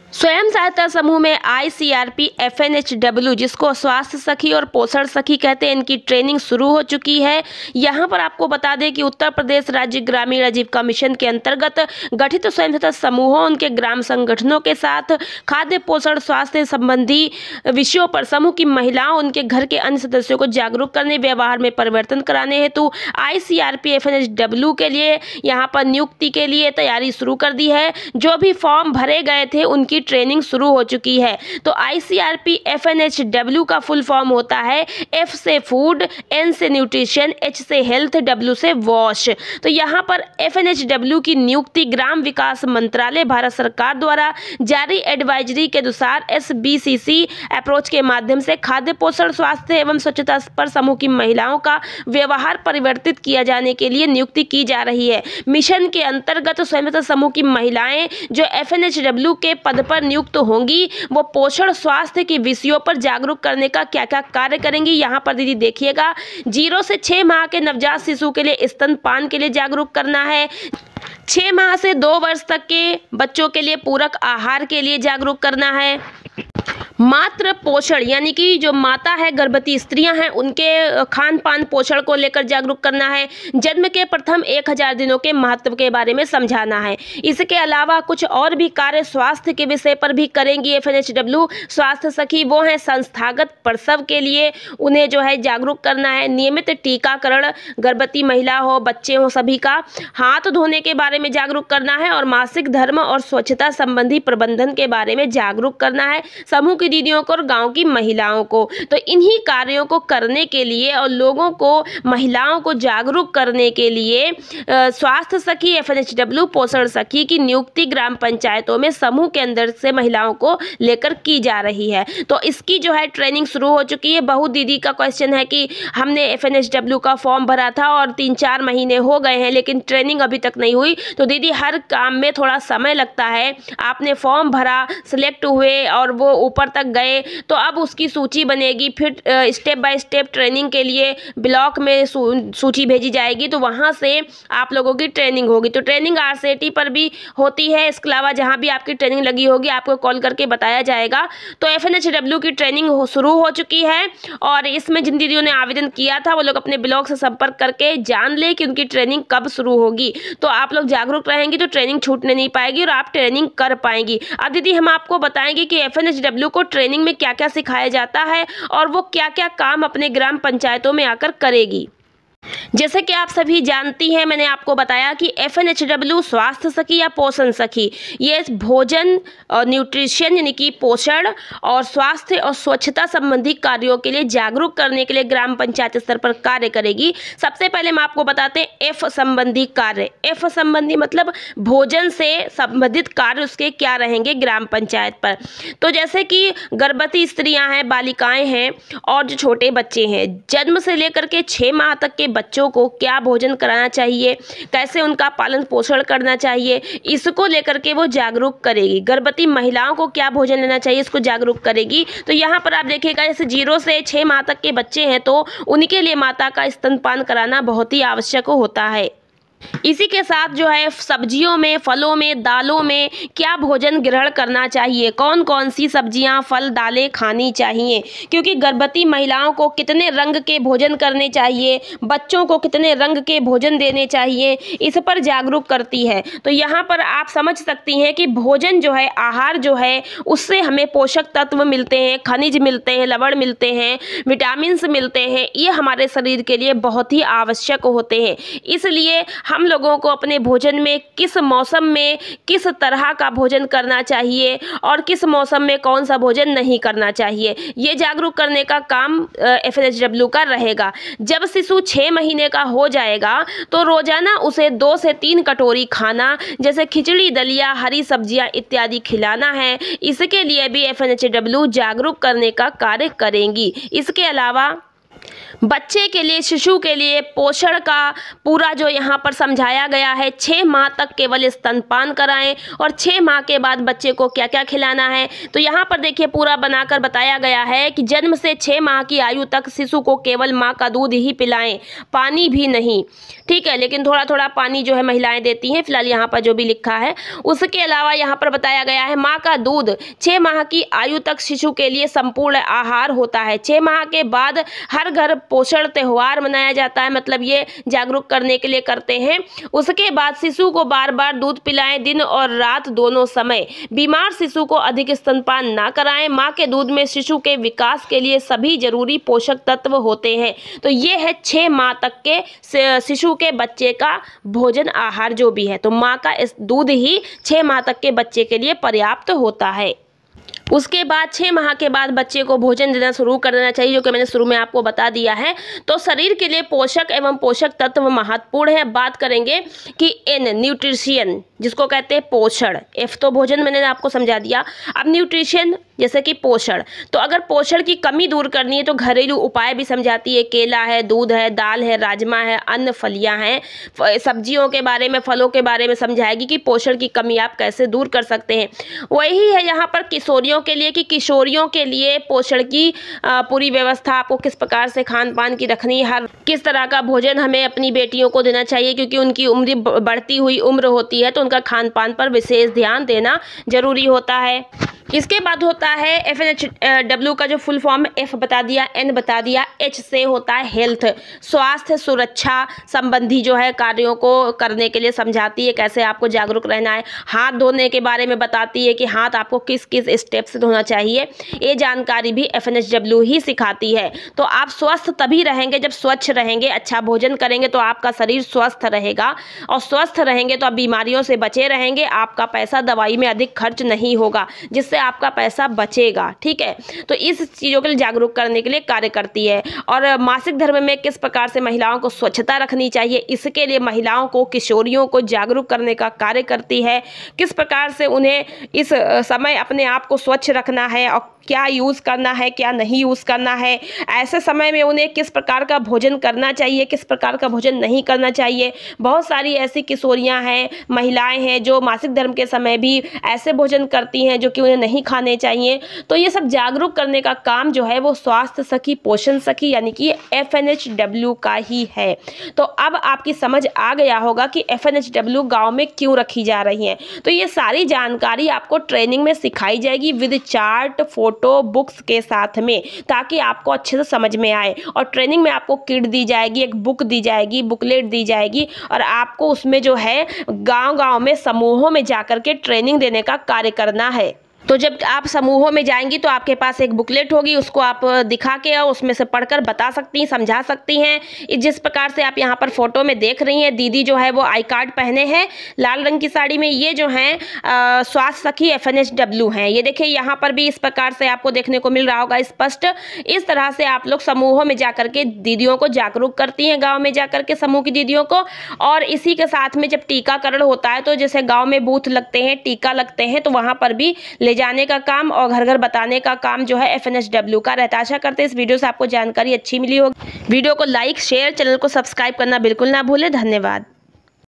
स्वयं सहायता समूह में ICRP FNHW, जिसको स्वास्थ्य सखी और पोषण सखी कहते हैं, इनकी ट्रेनिंग शुरू हो चुकी है। यहाँ पर आपको बता दें कि उत्तर प्रदेश राज्य ग्रामीण आजीविका मिशन के अंतर्गत गठित स्वयं सहायता समूहों, उनके ग्राम संगठनों के साथ खाद्य पोषण स्वास्थ्य संबंधी विषयों पर समूह की महिलाओं, उनके घर के अन्य सदस्यों को जागरूक करने, व्यवहार में परिवर्तन कराने हेतु ICRP FNHW के लिए यहाँ पर नियुक्ति के लिए तैयारी शुरू कर दी है। जो भी फॉर्म भरे गए थे उनकी ट्रेनिंग शुरू हो चुकी है। तो ICRP FNHW का फुल फॉर्म होता है F से फूड, N से न्यूट्रिशन, H से हेल्थ, W से वॉश। तो यहाँ पर FNHW की नियुक्ति ग्राम विकास मंत्रालय भारत सरकार द्वारा जारी एडवाइजरी के अनुसार SBCC अप्रोच के माध्यम से खाद्य पोषण स्वास्थ्य एवं स्वच्छता पर समूह की महिलाओं का व्यवहार परिवर्तित किया जाने के लिए नियुक्ति की जा रही है। मिशन के अंतर्गत स्वयं सहायता समूह की महिलाएं जो FNHW के पद पर नियुक्त होंगी, वो पोषण स्वास्थ्य के विषयों पर जागरूक करने का क्या क्या कार्य करेंगी। यहाँ पर दीदी देखिएगा, 0 से 6 माह के नवजात शिशु के लिए स्तनपान के लिए जागरूक करना है। 6 माह से 2 वर्ष तक के बच्चों के लिए पूरक आहार के लिए जागरूक करना है। मातृ पोषण यानी कि जो माता है, गर्भवती स्त्रियां हैं, उनके खान पान पोषण को लेकर जागरूक करना है। जन्म के प्रथम 1000 दिनों के महत्व के बारे में समझाना है। इसके अलावा कुछ और भी कार्य स्वास्थ्य के विषय पर भी करेंगी FNHW स्वास्थ्य सखी। वो हैं संस्थागत प्रसव के लिए उन्हें जो है जागरूक करना है। नियमित टीकाकरण, गर्भवती महिला हो, बच्चे हो, सभी का हाथ धोने के बारे में जागरूक करना है। और मासिक धर्म और स्वच्छता संबंधी प्रबंधन के बारे में जागरूक करना है समूह की दीदियों को और गांव की महिलाओं को। तो इन्हीं कार्यों को करने के लिए और लोगों को, महिलाओं को जागरूक करने के लिए स्वास्थ्य सखी FNHW पोषण सखी की नियुक्ति ग्राम पंचायतों में समूह के अंदर से महिलाओं को लेकर की जा रही है। तो इसकी जो है ट्रेनिंग शुरू हो चुकी है। बहुत दीदी का क्वेश्चन है कि हमने FNHW का फॉर्म भरा था और 3-4 महीने हो गए हैं लेकिन ट्रेनिंग अभी तक नहीं हुई। तो दीदी हर काम में थोड़ा समय लगता है। आपने फॉर्म भरा, सिलेक्ट हुए और वो ऊपर तक गए, तो अब उसकी सूची बनेगी, फिर स्टेप बाय स्टेप ट्रेनिंग के लिए ब्लॉक में सूची भेजी जाएगी। तो वहाँ से आप लोगों की ट्रेनिंग होगी। तो ट्रेनिंग RCT पर भी होती है। इसके अलावा जहाँ भी आपकी ट्रेनिंग लगी होगी आपको कॉल करके बताया जाएगा। तो FNHW की ट्रेनिंग शुरू हो चुकी है और इसमें जिन दीदियों ने आवेदन किया था वो लोग अपने ब्लॉक से संपर्क करके जान ले कि उनकी ट्रेनिंग कब शुरू होगी। तो आप लोग जागरूक रहेंगे तो ट्रेनिंग छूटने नहीं पाएगी और आप ट्रेनिंग कर पाएंगी। अब दीदी हम आपको बताएंगे कि FNHW को ट्रेनिंग में क्या क्या सिखाया जाता है और वो क्या क्या काम अपने ग्राम पंचायतों में आकर करेगी। जैसे कि आप सभी जानती हैं, मैंने आपको बताया कि FNHW स्वास्थ्य सखी या पोषण सखी ये भोजन और न्यूट्रिशन यानी कि पोषण और स्वास्थ्य और स्वच्छता संबंधी कार्यों के लिए जागरूक करने के लिए ग्राम पंचायत स्तर पर कार्य करेगी। सबसे पहले हम आपको बताते हैं F संबंधी कार्य। F संबंधी मतलब भोजन से संबंधित कार्य उसके क्या रहेंगे ग्राम पंचायत पर। तो जैसे कि गर्भवती स्त्रियां हैं, बालिकाएं हैं और जो छोटे बच्चे हैं, जन्म से लेकर के 6 माह तक के बच्चों को क्या भोजन कराना चाहिए, कैसे उनका पालन पोषण करना चाहिए, इसको लेकर के वो जागरूक करेगी। गर्भवती महिलाओं को क्या भोजन लेना चाहिए, इसको जागरूक करेगी। तो यहाँ पर आप देखिएगा, जैसे 0 से 6 माह तक के बच्चे हैं तो उनके लिए माता का स्तनपान कराना बहुत ही आवश्यक होता है। इसी के साथ जो है सब्जियों में, फलों में, दालों में क्या भोजन ग्रहण करना चाहिए, कौन कौन सी सब्जियां, फल, दालें खानी चाहिए, क्योंकि गर्भवती महिलाओं को कितने रंग के भोजन करने चाहिए, बच्चों को कितने रंग के भोजन देने चाहिए, इस पर जागरूक करती है। तो यहाँ पर आप समझ सकती हैं कि भोजन जो है, आहार जो है, उससे हमें पोषक तत्व मिलते हैं, खनिज मिलते हैं, लवण मिलते हैं, विटामिन मिलते हैं। ये हमारे शरीर के लिए बहुत ही आवश्यक होते हैं। इसलिए हम लोगों को अपने भोजन में किस मौसम में किस तरह का भोजन करना चाहिए और किस मौसम में कौन सा भोजन नहीं करना चाहिए, ये जागरूक करने का काम FNHW का रहेगा। जब शिशु 6 महीने का हो जाएगा तो रोजाना उसे 2 से 3 कटोरी खाना, जैसे खिचड़ी, दलिया, हरी सब्जियां इत्यादि खिलाना है। इसके लिए भी FNHW जागरूक करने का कार्य करेंगी। इसके अलावा बच्चे के लिए, शिशु के लिए पोषण का पूरा जो यहाँ पर समझाया गया है। 6 माह तक केवल स्तनपान कराएं और 6 माह के बाद बच्चे को क्या क्या खिलाना है। तो यहाँ पर देखिए पूरा बनाकर बताया गया है कि जन्म से 6 माह की आयु तक शिशु को केवल माँ का दूध ही पिलाएं, पानी भी नहीं, ठीक है, लेकिन थोड़ा थोड़ा पानी जो है महिलाएं देती हैं, फिलहाल यहाँ पर जो भी लिखा है। उसके अलावा यहाँ पर बताया गया है माँ का दूध 6 माह की आयु तक शिशु के लिए संपूर्ण आहार होता है। 6 माह के बाद हर घर पोषण त्यौहार मनाया जाता है, मतलब ये जागरूक करने के लिए करते हैं। उसके बाद शिशु को बार बार दूध पिलाएं, दिन और रात दोनों समय। बीमार शिशु को अधिक स्तनपान ना कराएं। माँ के दूध में शिशु के विकास के लिए सभी जरूरी पोषक तत्व होते हैं। तो ये है 6 माह तक के शिशु के बच्चे का भोजन आहार जो भी है। तो माँ का इस दूध ही 6 माह तक के बच्चे के लिए पर्याप्त होता है। उसके बाद 6 माह के बाद बच्चे को भोजन देना शुरू कर देना चाहिए, जो कि मैंने शुरू में आपको बता दिया है। तो शरीर के लिए पोषक एवं पोषक तत्व महत्वपूर्ण है। बात करेंगे कि एन न्यूट्रिशियन, जिसको कहते हैं पोषण। एफ तो भोजन मैंने आपको समझा दिया। अब न्यूट्रिशन जैसे कि पोषण, तो अगर पोषण की कमी दूर करनी है तो घरेलू उपाय भी समझाती है। केला है, दूध है, दाल है, राजमा है, अन्न फलियां हैं, सब्जियों के बारे में, फलों के बारे में समझाएगी कि पोषण की कमी आप कैसे दूर कर सकते हैं। वही है यहाँ पर किशोरियों के लिए कि किशोरियों के लिए पोषण की पूरी व्यवस्था आपको किस प्रकार से खान पान की रखनी है, हर किस तरह का भोजन हमें अपनी बेटियों को देना चाहिए, क्योंकि उनकी उम्र बढ़ती हुई उम्र होती है, तो उनका खान पान पर विशेष ध्यान देना जरूरी होता है। इसके बाद होता है FNHW का जो फुल फॉर्म, F बता दिया, N बता दिया, H से होता है हेल्थ, स्वास्थ्य सुरक्षा संबंधी जो है कार्यों को करने के लिए समझाती है, कैसे आपको जागरूक रहना है। हाथ धोने के बारे में बताती है कि हाथ आपको किस किस स्टेप से धोना चाहिए, ये जानकारी भी FNHW ही सिखाती है। तो आप स्वस्थ तभी रहेंगे जब स्वच्छ रहेंगे, अच्छा भोजन करेंगे तो आपका शरीर स्वस्थ रहेगा, और स्वस्थ रहेंगे तो आप बीमारियों से बचे रहेंगे, आपका पैसा दवाई में अधिक खर्च नहीं होगा, जिससे आपका पैसा बचेगा, ठीक है। तो इस चीज़ों के लिए जागरूक करने के लिए कार्य करती है। और मासिक धर्म में किस प्रकार से महिलाओं को स्वच्छता रखनी चाहिए, इसके लिए महिलाओं को, किशोरियों को जागरूक करने का कार्य करती है। किस प्रकार से उन्हें इस समय अपने आप को स्वच्छ रखना है और क्या यूज़ करना है, क्या नहीं यूज़ करना है, ऐसे समय में उन्हें किस प्रकार का भोजन करना चाहिए, किस प्रकार का भोजन नहीं करना चाहिए। बहुत सारी ऐसी किशोरियां हैं, महिलाएं हैं जो मासिक धर्म के समय भी ऐसे भोजन करती हैं जो कि उन्हें नहीं खाने चाहिए। तो ये सब जागरूक करने का काम जो है वो स्वास्थ्य सखी, पोषण सखी यानी कि FNHW का ही है। तो अब आपकी समझ आ गया होगा कि FNHW गाँव में क्यों रखी जा रही है। तो ये सारी जानकारी आपको ट्रेनिंग में सिखाई जाएगी विद चार्ट, फोटो, बुक्स के साथ में, ताकि आपको अच्छे से समझ में आए। और ट्रेनिंग में आपको किट दी जाएगी, एक बुक दी जाएगी, बुकलेट दी जाएगी, और आपको उसमें जो है गांव-गांव में समूहों में जाकर के ट्रेनिंग देने का कार्य करना है। तो जब आप समूहों में जाएंगी तो आपके पास एक बुकलेट होगी, उसको आप दिखा के और उसमें से पढ़कर बता सकती हैं, समझा सकती हैं। जिस प्रकार से आप यहाँ पर फोटो में देख रही हैं, दीदी जो है वो आई कार्ड पहने हैं लाल रंग की साड़ी में, ये जो हैं स्वास्थ्य सखी FNHW हैं। ये देखिए यहाँ पर भी इस प्रकार से आपको देखने को मिल रहा होगा स्पष्ट। इस तरह से आप लोग समूहों में जाकर के दीदियों को जागरूक करती हैं, गाँव में जाकर के समूह की दीदियों को। और इसी के साथ में जब टीकाकरण होता है, तो जैसे गाँव में बूथ लगते हैं, टीका लगते हैं, तो वहाँ पर भी ले जाने का काम और घर घर बताने का काम जो है FNHW का रहता है। आशा करते हैं इस वीडियो से आपको जानकारी अच्छी मिली होगी। वीडियो को लाइक, शेयर, चैनल को सब्सक्राइब करना बिल्कुल ना भूलें। धन्यवाद।